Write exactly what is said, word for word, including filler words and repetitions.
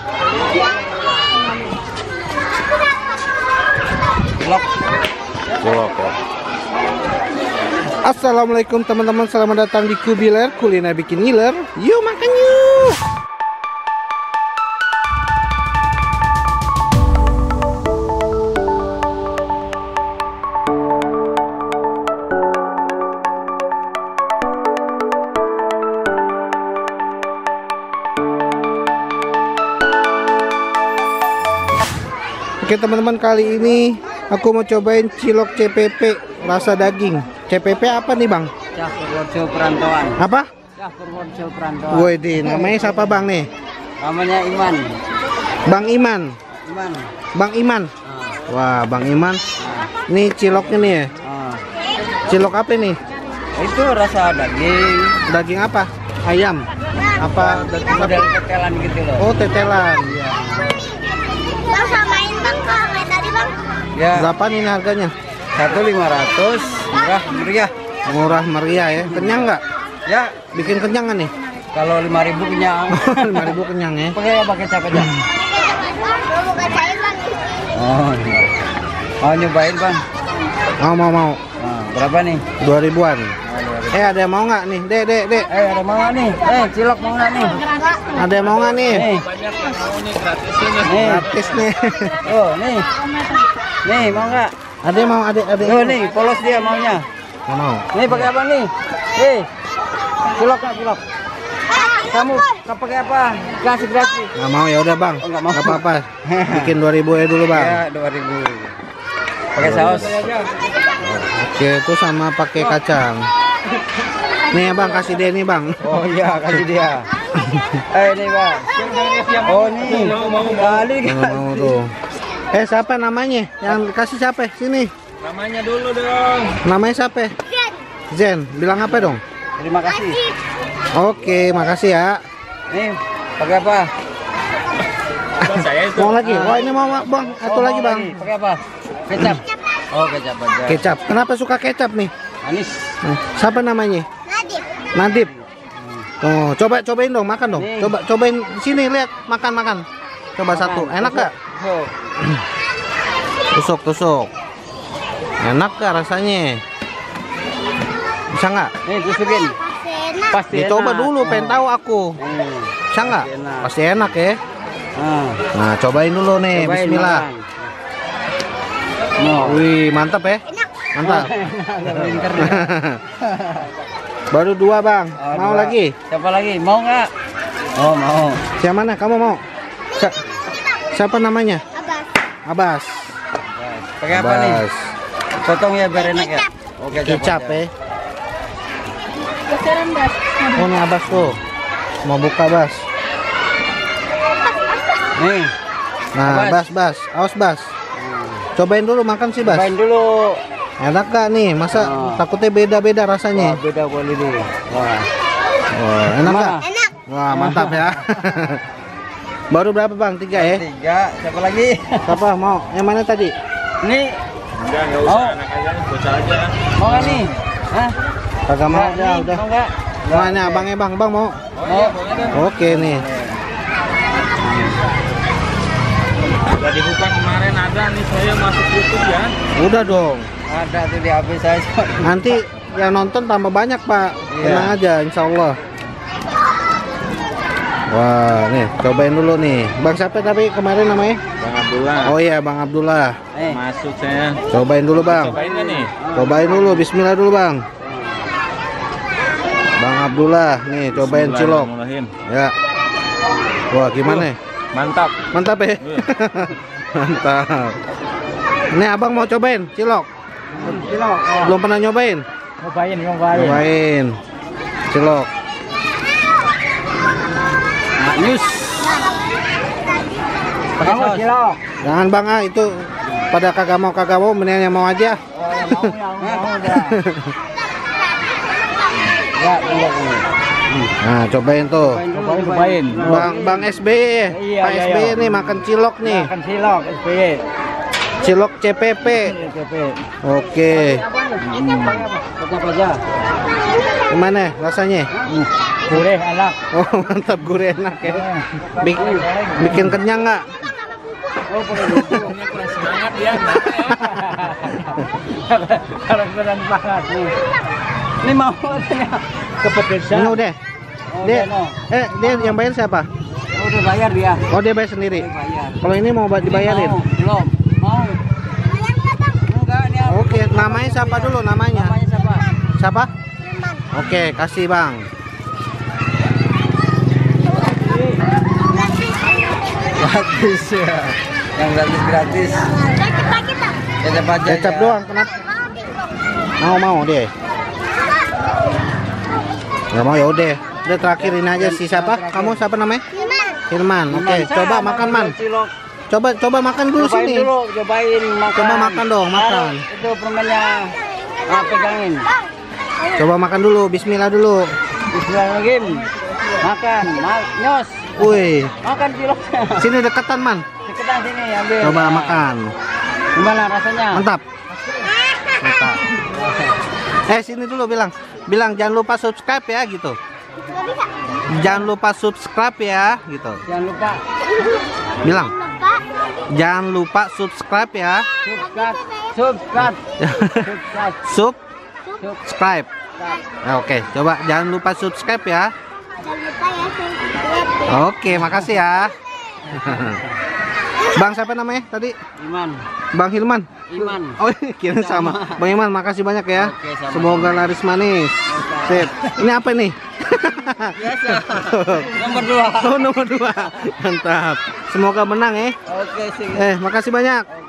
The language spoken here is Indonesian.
Cilok. Cilok ya. Assalamualaikum teman-teman, selamat datang di Kubiler, kuliner bikin ngiler. Yuk makan yuk. Oke teman-teman, kali ini aku mau cobain cilok C P P rasa daging. C P P apa nih bang? Cah Purworejo Perantauan. Apa? Cah Purworejo Perantauan. Woi, namanya siapa bang nih? Namanya Iman. Bang Iman. Iman. Bang Iman. Ah. Wah, Bang Iman. Ah. Nih ciloknya nih ya. Ah. Cilok apa nih? Itu rasa daging. Daging apa? Ayam. Apa daging apa? Model tetelan gitu loh. Oh, tetelan. Iya. Bang, samain bang ke yang tadi bang. Ya. Berapa nih harganya? Satu lima ratus. Murah meriah. Murah meriah ya. Kenyang nggak? Ya. Bikin kenyang nggak nih? Kalau lima ribu kenyang. lima ribu kenyang ya. Pakai apa kecap aja? Mau buka cair bang. Oh. Mau nyobain bang? Mau mau mau. Nah, berapa nih? Dua ribuan. Nah, dua ribu. Eh, ada yang mau nggak nih? Dek, dek, dek. Eh, ada mau nggak nih? Eh, cilok mau nggak nih? Ada yang mau nggak nih? Nih. Nih. Gratis nih. Oh, nih. Nih, mau nggak? Ada yang mau, ada, ada. Oh, nih, polos dia maunya. Nggak mau. Nih, pakai apa nih? Nih. Cilok nggak cilok? Kamu nggak pakai apa? Kasih gratis. Nggak mau ya udah bang. Oh, nggak mau. Nggak apa-apa. Bikin dua ribu ya dulu bang. Ya, dua ribu. Pakai saus. Oke, itu sama pakai kacang. Nih ya bang, kasih dia nih bang. Oh iya, kasih dia. Eh, nih, Bang. Oh, nih. Kali Nggak kan. mau tuh. Eh, siapa namanya? Yang kasih siapa? Sini. Namanya dulu dong. Namanya siapa? Zen. Bilang apa dong? Terima kasih. Oke, makasih ya. Nih, pakai apa? Saya itu. Mau lagi? Wah, ini mau bang. Satu Oh, lagi mau bang. Pakai apa? Kecap. Oh, kecap aja. Kecap. Kenapa suka kecap nih? Manis. Nah, siapa namanya? Nadif. Nadib. Oh, coba cobain dong, makan dong. Nih. Coba cobain sini, lihat, makan makan. Coba satu. Enak gak? Oh. Tusuk tusuk. Enak gak rasanya? Bisa nggak? Nih, tusukin. Enak. Pasti Dicoba enak. dulu, pengen tahu aku. Hmm. Bisa nggak? Pasti enak. Pasti enak ya. Ah. Nah, cobain dulu nih. Cobain, Bismillah. makan. Mau. Wih, mantap ya. Mantap. Pinter. Baru dua bang. Oh, Mau dua. lagi? Siapa lagi? Mau nggak? Oh, mau. Siapa mana? Kamu mau? Si- siapa namanya? Abbas. Abbas. Pakai apa nih? Abbas. Potong ya biar enak ya. Oke, Kecap aja. ya. Oh, ini Abbas tuh. Mau buka Bas. Nih, Nah, Abbas. Bas, Bas. Awas Bas. Cobain dulu makan sih Bas. cobain dulu. Enak gak nih? Masa Oh. takutnya beda-beda Wah, rasanya? beda boleh nih. Wah. Wah, enak Mana? gak? Enak. Wah, mantap ya. Baru berapa bang? Tiga ya? Tiga, siapa lagi? Siapa mau? Yang mana tadi? Nih, Enggak, enggak Mau? usah. Anak aja, bocah aja. mau nggak nih? Hah? Kagak mau Nggak, udah, nih, udah. Mau nggak? Nah, ini abangnya bang, bang mau? Mau. Oke nih. Udah dibuka kemarin ada nih, saya masuk YouTube ya. Udah dong. Ada tuh di H P saya. Nanti yang nonton tambah banyak pak. Iya. Tenang aja, insya Allah. Wah, nih cobain dulu nih. Bang siapa tapi kemarin namanya? Bang Abdullah. Oh iya, Bang Abdullah. Eh, Masuk saya. Cobain dulu bang. Cobain nggak nih? Cobain dulu, Bismillah dulu bang. Bang Abdullah, nih cobain cilok. Bismillahirrahmanirrahim. Ya. Wah gimana? Mantap. Mantap ya? Iya. Mantap. Nih abang mau cobain cilok. cilok. Oh. Belum pernah nyobain? Cobain, cobain. Cobain cilok. Yus. Pakai saus. Cilok. Jangan bang ah, itu pada kagak mau kagak mau, mendingan yang mau aja. Oh, yang mau, yang mau dah. Ya, cilok ini. Nah cobain tuh. Cobain, cobain. Bang Bang S B Y, Iya, Pak iya, S B Y iya. nih makan cilok nih. Makan cilok, S B Y. Cilok C P P. C P. Oke. Hmm. Kecap aja. Gimana rasanya? Gurih, enak. Oh mantap, gurih enak ya. Bikin, bikin kenyang nggak? Oh, boleh dulu. Pokoknya kurang semangat dia. Kalau kurang banget nih. Ini mau katanya kepedesan. Ini udah. Oh, Dia, udah, no. eh dia yang bayar siapa? Oh, udah bayar dia. Oh dia bayar sendiri. Udah bayar. Kalau ini mau ba- dibayarin? Mau, belum. Mau. Enggak, dia. Oke, namanya siapa dulu namanya? Namanya siapa? Siapa? Oke, kasih bang. Gratis ya. Yang gratis gratis. Kecap aja. Kecap ya. doang, kenapa? Mau mau deh. Nggak mau ya udah. Udah terakhir ini aja si siapa? Kamu siapa namanya? Hilman. Oke, coba makan man. Cilok. Coba coba makan dulu Cobain sini. dulu, cobain makan. Coba makan dong, makan. Taruh itu permennya. Ah, pegangin. Coba makan dulu. Bismillah dulu. Bismillahirrahmanirrahim. Makan, ma- nyos. Wih, Makan ciloknya. sini deketan man. Deketan sini, ambil. Coba Nah. makan. Gimana rasanya? Mantap. Mantap. Eh sini dulu bilang, bilang jangan lupa subscribe ya gitu. Jangan lupa subscribe ya gitu. Jangan lupa Bilang, jangan lupa subscribe ya. subscribe, subscribe, subscribe, Sub, subscribe. subscribe. Nah, oke, coba jangan lupa subscribe ya. Jangan lupa ya subscribe. Oke, makasih ya. Bang siapa namanya tadi? Iman, Bang Hilman. Iman. Oh, kira sama. Bang Iman, makasih banyak ya. Oke, sama. Semoga laris manis. Sip. Ini apa nih? Biasa. Nomor dua. Oh, nomor dua. Mantap. Semoga menang ya. Oke, sih. Eh, makasih banyak.